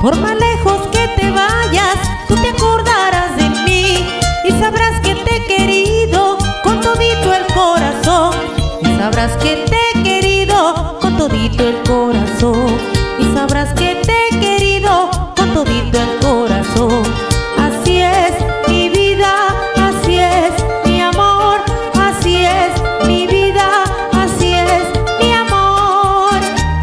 Por más lejos que te vayas, tú te acordarás de mí y sabrás que te he querido con todito el corazón. Y sabrás que te he querido con todito el corazón. Y sabrás que te he querido con todito el corazón. Así es mi vida, así es mi amor, así es mi vida, así es mi amor.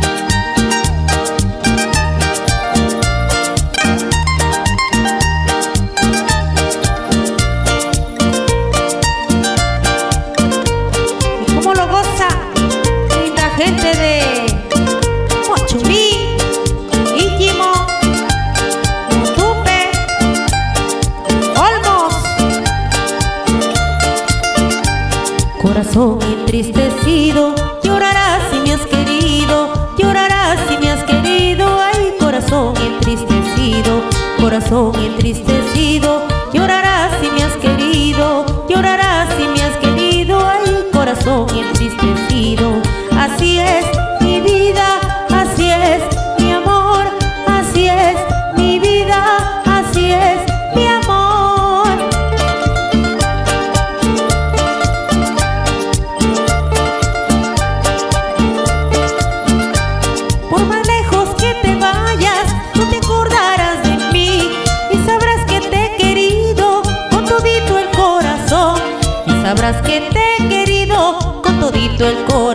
¿Y cómo lo goza linda gente de Mochumí, Íllimo, Motupe, Olmos? Corazón entristecido, llorarás si me has querido, llorarás si me has querido. Ay, corazón entristecido, corazón entristecido, llorarás si me has querido, llorarás si me has querido. Ay, corazón entristecido. Así es mi vida, así es mi amor, así es mi vida, así es mi amor. Por más lejos que te vayas, tú te acordarás de mí y sabrás que te he querido con todito el corazón. Y sabrás que te he querido con todito el corazón.